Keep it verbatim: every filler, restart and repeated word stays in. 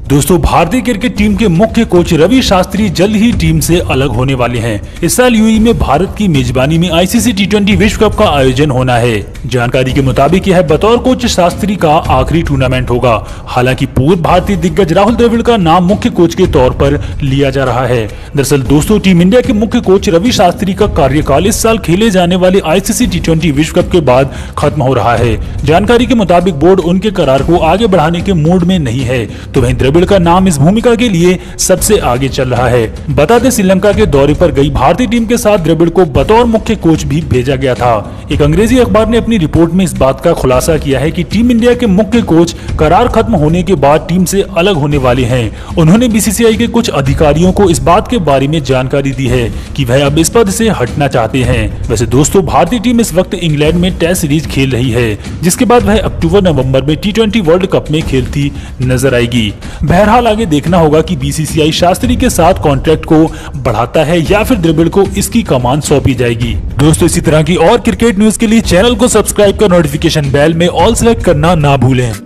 दोस्तों, भारतीय cricket team के मुख्य कोच रवि शास्त्री जल्द ही टीम से अलग होने वाले हैं। इस साल यूएई में भारत की मेजबानी में आईसीसी टी ट्वेंटी विश्व कप का आयोजन होना है। जानकारी के मुताबिक यह बतौर कोच शास्त्री का आखिरी टूर्नामेंट होगा। हालांकि पूर्व भारतीय दिग्गज राहुल द्रविड़ का नाम मुख्य कोच के तौर पर लिया जा रहा है। दरअसल दोस्तों, टीम इंडिया के मुख्य कोच रवि शास्त्री का कार्यकाल इस साल खेले जाने वाले आईसीसी टी ट्वेंटी विश्व कप के बाद खत्म हो रहा है। जानकारी के मुताबिक बोर्ड उनके करार को आगे बढ़ाने के मूड में नहीं है, तो वहीं द्रविड़ का नाम इस भूमिका के लिए सबसे आगे चल रहा है। बता दें, श्रीलंका के दौरे पर गई भारतीय टीम के साथ द्रविड़ को बतौर मुख्य कोच भी भेजा गया था। एक अंग्रेजी अखबार ने अपनी रिपोर्ट में इस बात का खुलासा किया है कि टीम इंडिया के मुख्य कोच करार खत्म होने के बाद टीम से अलग होने वाले हैं। उन्होंने बीसीसीआई के कुछ अधिकारियों को इस बात के बारे में जानकारी दी है कि वह अब इस पद से हटना चाहते हैं। वैसे दोस्तों, भारतीय टीम इस वक्त इंग्लैंड में टेस्ट सीरीज खेल रही है, जिसके बाद वह अक्टूबर नवंबर में टी ट्वेंटी वर्ल्ड कप में खेलती नजर आएगी। बहरहाल आगे देखना होगा कि बीसीसीआई शास्त्री के साथ कॉन्ट्रैक्ट को बढ़ाता है या फिर द्रविड़ को इसकी कमान सौंपी जाएगी। दोस्तों, इसी तरह की और क्रिकेट न्यूज के लिए चैनल को सब्सक्राइब कर नोटिफिकेशन बेल में ऑल सेलेक्ट करना ना भूलें।